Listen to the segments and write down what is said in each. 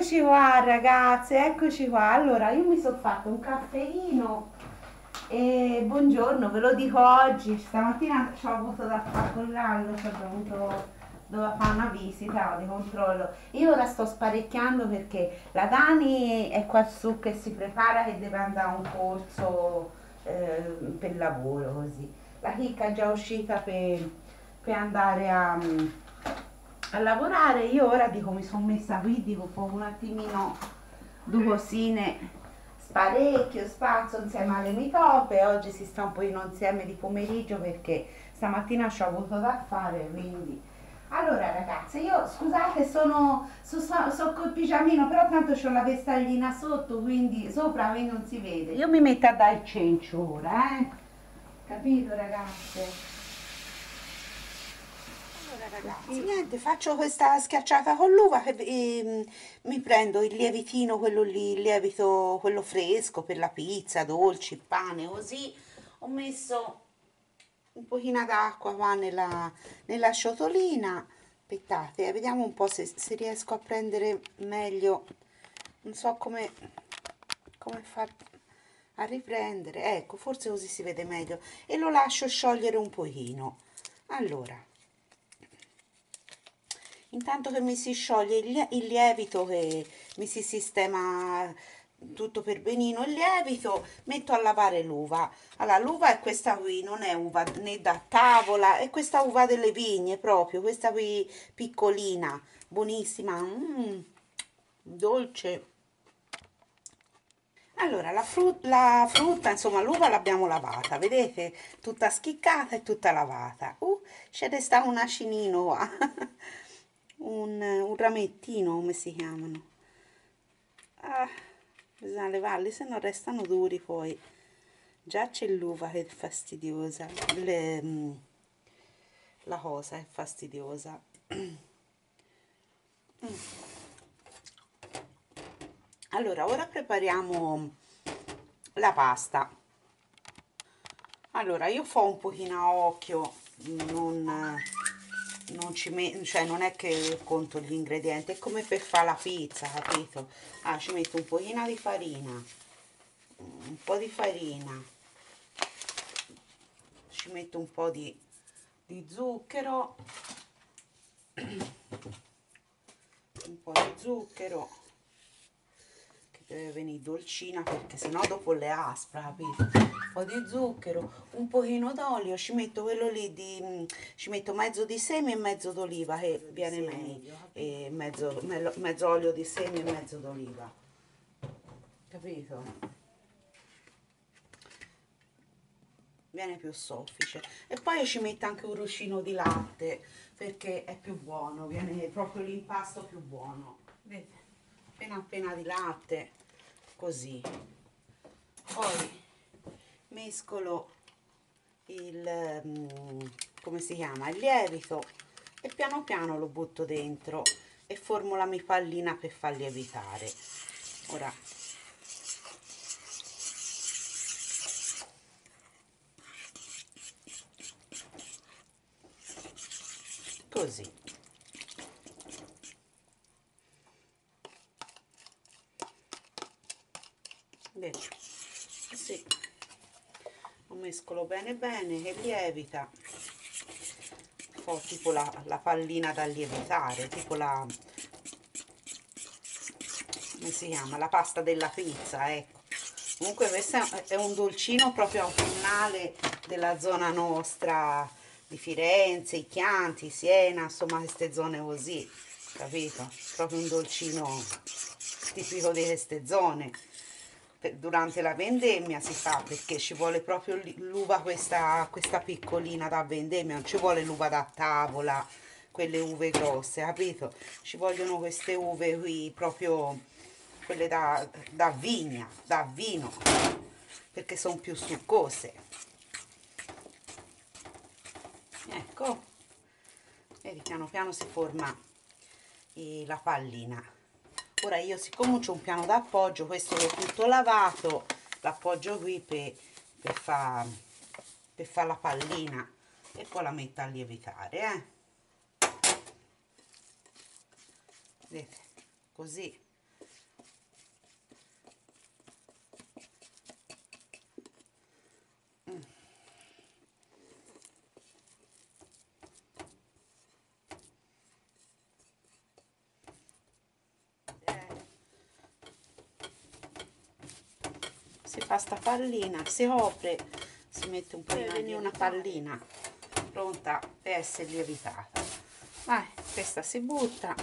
Eccoci qua ragazze, eccoci qua. Allora, io mi sono fatto un caffeino e buongiorno, ve lo dico oggi. Stamattina ci ho avuto da fare con l'allo, ci ho dovuto fare una visita di controllo. Io ora sto sparecchiando perché la Dani è qua su che si prepara che deve andare a un corso per lavoro così. La Chicca è già uscita per andare a lavorare. Io ora dico mi sono messa qui, dico un attimino due cosine, sparecchio, spazio insieme alle mie toppe. Oggi si sta un pochino insieme di pomeriggio perché stamattina ci ho avuto da fare, quindi allora ragazze, io scusate sono col pigiamino, però tanto c'ho la vestaglina sotto, quindi sopra a me non si vede. Io mi metto a dare il cencio ora, capito ragazze? Allora Ragazzi, ragazzi, niente, faccio questa schiacciata con l'uva che mi prendo il lievitino, quello lì, il lievito, quello fresco per la pizza, dolci, pane, così. Ho messo un pochino d'acqua qua nella ciotolina. Aspettate, vediamo un po' se riesco a prendere meglio. Non so come far a riprendere. Ecco, forse così si vede meglio. E lo lascio sciogliere un pochino. Allora. Intanto che mi si scioglie il lievito, che mi si sistema tutto per benino il lievito, metto a lavare l'uva. Allora, l'uva è questa qui, non è uva né da tavola, è questa uva delle vigne proprio, questa qui piccolina, buonissima, dolce. Allora, la frutta, insomma, l'uva l'abbiamo lavata, vedete? Tutta schiccata e tutta lavata. C'è resta un acinino qua, un ramettino, come si chiamano? Ah, bisogna levarli, se no restano duri poi. Già c'è l'uva che è fastidiosa, la cosa è fastidiosa. Allora, ora prepariamo la pasta. Allora, io fo un pochino a occhio, non ci cioè non è che conto gli ingredienti, è come per fare la pizza, capito? Ah, ci metto un pochino di farina, un po' di farina, ci metto un po' di zucchero, un po' di zucchero, che deve venire dolcina perché sennò dopo le aspra, capito? Un po' di zucchero, un pochino d'olio, ci metto quello lì ci metto mezzo di semi e mezzo d'oliva che viene meglio, e mezzo olio di semi e mezzo d'oliva, capito? Viene più soffice. E poi ci metto anche un ruscino di latte perché è più buono, viene proprio l'impasto più buono. Vedete? Appena appena di latte, così. Poi mescolo come si chiama, il lievito e piano piano lo butto dentro e formo la mia pallina per far lievitare. Ora così. Vedete? Sì. Lo mescolo bene bene che lievita. Ho tipo la pallina da lievitare, tipo come si chiama? La pasta della pizza, ecco. Comunque questo è un dolcino proprio autunnale della zona nostra di Firenze, i Chianti, Siena, insomma queste zone così, capito? Proprio un dolcino tipico di queste zone. Durante la vendemmia si fa perché ci vuole proprio l'uva questa piccolina da vendemmia, non ci vuole l'uva da tavola, quelle uve grosse, capito? Ci vogliono queste uve qui proprio quelle da vigna, da vino, perché sono più succose. Ecco, vedi, piano piano si forma la pallina. Ora io, siccome c'ho un piano d'appoggio, questo l'ho tutto lavato, l'appoggio qui per fare la pallina e poi la metto a lievitare, vedete, così si fa sta pallina, si copre, si mette un po' di una pallina pronta per essere lievitata. Vai, questa si butta.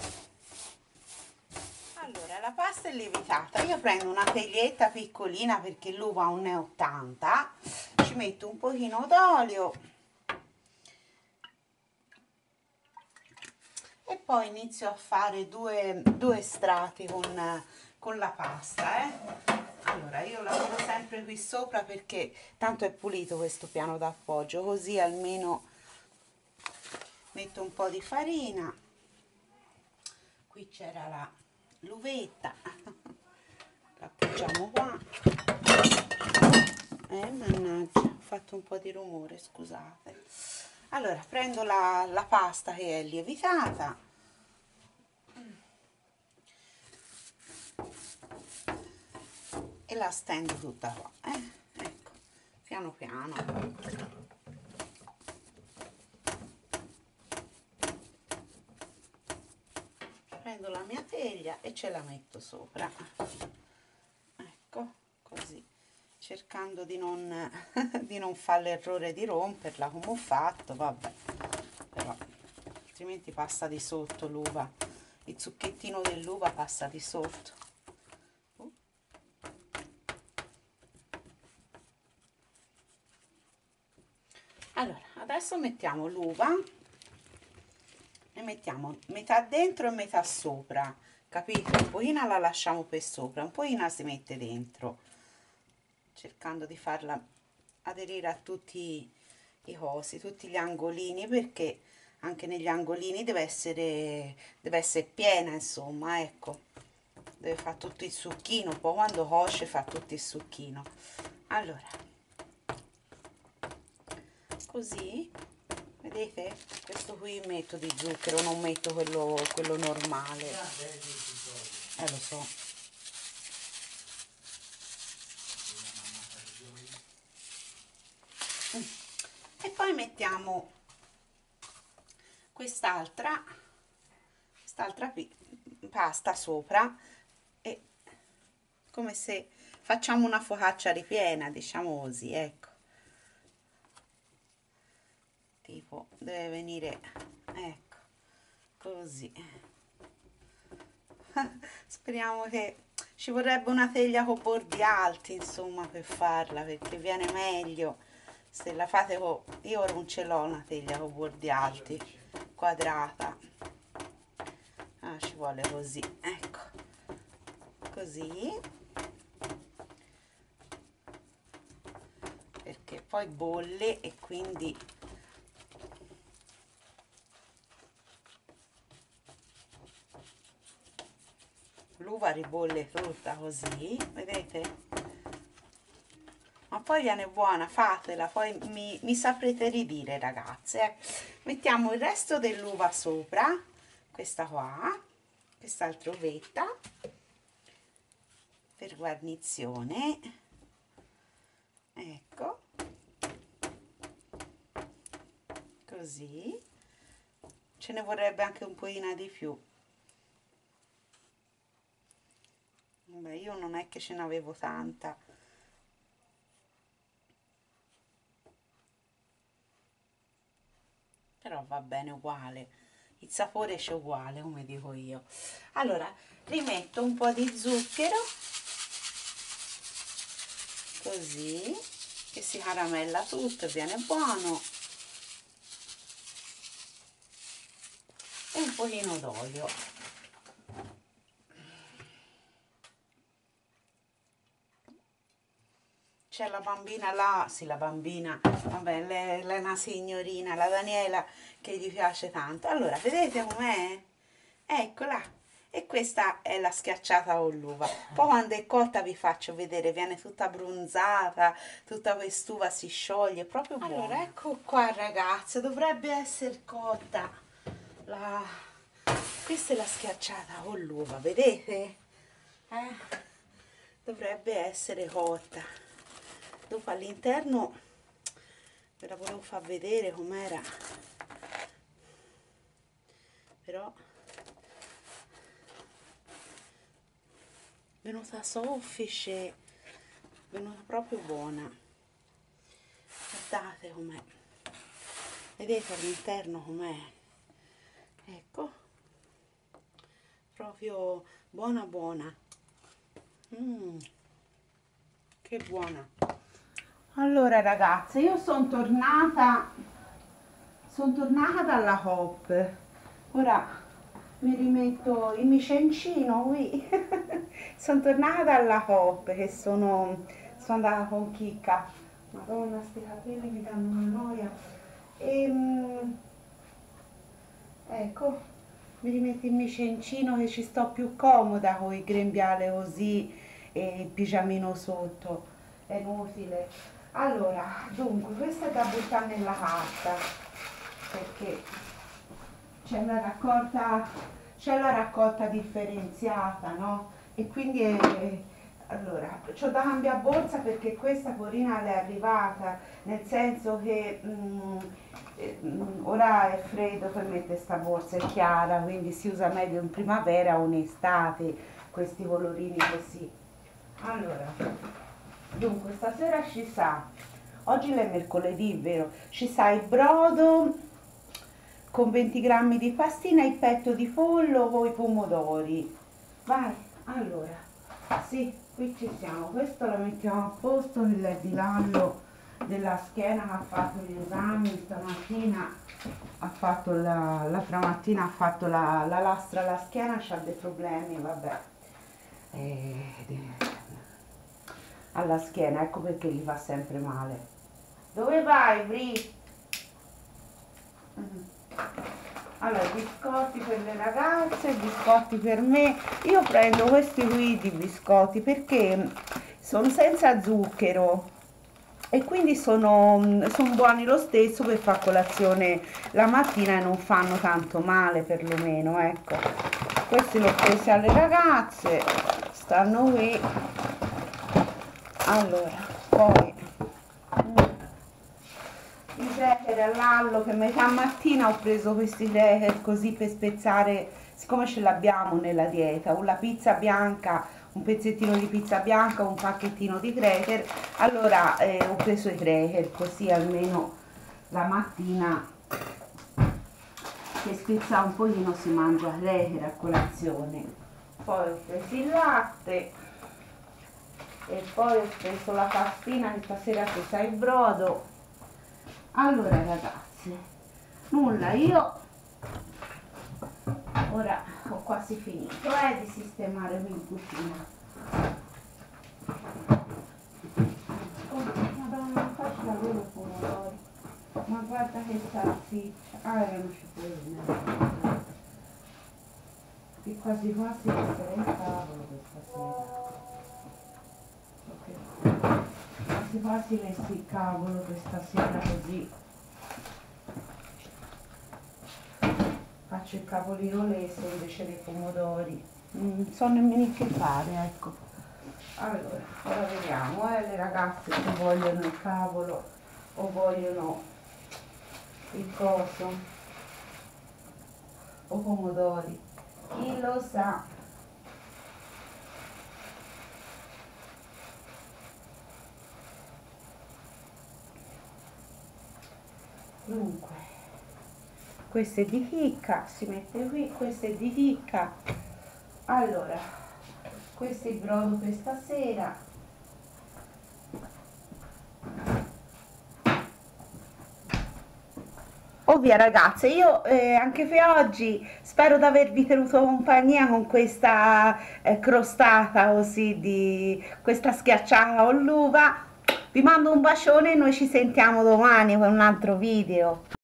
Allora, la pasta è lievitata, io prendo una teglietta piccolina perché l'uva 1,80 m, ci metto un pochino d'olio e poi inizio a fare due strati con la pasta. Allora, io lavoro sempre qui sopra perché tanto è pulito questo piano d'appoggio, così almeno metto un po' di farina. Qui c'era l'uvetta, la appoggiamo qua. Mannaggia, ho fatto un po' di rumore, scusate. Allora, prendo la pasta che è lievitata e la stendo tutta qua, ecco, piano piano. Prendo la mia teglia e ce la metto sopra, ecco, così, cercando di non, di non fare l'errore di romperla come ho fatto, vabbè, però altrimenti passa di sotto l'uva, il zucchettino dell'uva passa di sotto. Allora, adesso mettiamo l'uva e mettiamo metà dentro e metà sopra, capito? Un pochino la lasciamo per sopra, un pochino si mette dentro, cercando di farla aderire a tutti i cosi, tutti gli angolini, perché anche negli angolini deve essere piena, insomma, ecco, deve fare tutto il succhino, poi quando cosce fa tutto il succhino. Allora, così, vedete? Questo qui metto di zucchero, non metto quello normale, lo so. E poi mettiamo quest'altra pasta sopra, e come se facciamo una focaccia ripiena, diciamo così, ecco, tipo deve venire, ecco, così. Speriamo che ci vorrebbe una teglia con bordi alti, insomma, per farla, perché viene meglio se la fate con... io non ce l'ho una teglia con bordi alti, quadrata. Ci vuole così, ecco, così, perché poi bolle e quindi l'uva ribolle tutta così, vedete? Ma poi viene buona, fatela, poi mi saprete ridire, ragazze. Mettiamo il resto dell'uva sopra, questa qua, quest'altra uvetta, per guarnizione, ecco, così. Ce ne vorrebbe anche un pochino di più. Vabbè, io non è che ce n'avevo tanta. Però va bene uguale, il sapore c'è uguale, come dico io. Allora, rimetto un po' di zucchero, così, che si caramella tutto e viene buono, e un pochino d'olio. C'è la bambina là, sì, la bambina, vabbè, lei è una signorina, la Daniela, che gli piace tanto. Allora, vedete com'è? Eccola, e questa è la schiacciata con l'uva. Poi quando è cotta vi faccio vedere, viene tutta abbronzata, tutta quest'uva si scioglie, proprio buona. Allora, ecco qua, ragazze, dovrebbe essere cotta. Questa è la schiacciata con l'uva, vedete? Dovrebbe essere cotta. Dopo all'interno ve la volevo far vedere com'era, però è venuta soffice, venuta proprio buona. Guardate com'è, vedete all'interno com'è, ecco, proprio buona buona. Che buona. Allora ragazze, io sono tornata dalla Coop. Ora mi rimetto il micencino qui. Sono tornata dalla Coop, che sono andata con Chicca. Madonna, sti capelli mi danno una noia. Ecco, mi rimetto il micencino che ci sto più comoda con il grembiale così e il pigiamino sotto. È inutile. Allora, dunque, questa è da buttare nella carta, perché c'è la raccolta differenziata, no? E quindi allora, c'ho da cambiare borsa perché questa porina le è arrivata, nel senso che ora è freddo per mettere sta borsa, è chiara, quindi si usa meglio in primavera o in estate, questi colorini così. Allora, dunque, stasera ci sa, oggi è mercoledì, vero? Ci sa il brodo con 20 grammi di pastina e il petto di pollo con i pomodori. Vai, allora, sì, qui ci siamo. Questo lo mettiamo a posto, il di Lallo della schiena che ha fatto gli esami stamattina, ha fatto l'altra mattina ha fatto la lastra alla schiena, c'ha dei problemi, vabbè. Alla schiena, ecco perché gli fa sempre male. Dove vai, Bri? Allora, biscotti per le ragazze, biscotti per me. Io prendo questi qui di biscotti perché sono senza zucchero e quindi sono buoni lo stesso per fare colazione la mattina e non fanno tanto male, perlomeno, ecco. Questi li ho presi alle ragazze, stanno qui. Allora, poi i cracker all'allo, che metà mattina ho preso questi cracker così per spezzare, siccome ce l'abbiamo nella dieta, una pizza bianca, un pezzettino di pizza bianca, un pacchettino di cracker, allora ho preso i cracker così almeno la mattina che spezza un pochino si mangia cracker a colazione. Poi ho preso il latte e poi ho preso la pastina che stasera si sa il brodo. Allora ragazzi, nulla, io ora ho quasi finito di sistemare qui in cucina. Oh, madonna, non faccio la loro pomodori, ma guarda che salsiccia, erano cipolle, che quasi quasi metterei il tavolo questa sera. Okay. Quasi messi il cavolo questa sera, così faccio il capolino leso invece dei pomodori. Non so nemmeno che fare, ecco. Allora, ora vediamo, le ragazze che vogliono il cavolo o vogliono il coso o pomodori, chi lo sa. Dunque, questo è di chicca, si mette qui, questo è di chicca. Allora, questo è il brodo per stasera. Ovvio ragazze, io anche per oggi spero di avervi tenuto compagnia con questa crostata così, di questa schiacciata con l'uva. Vi mando un bacione e noi ci sentiamo domani con un altro video.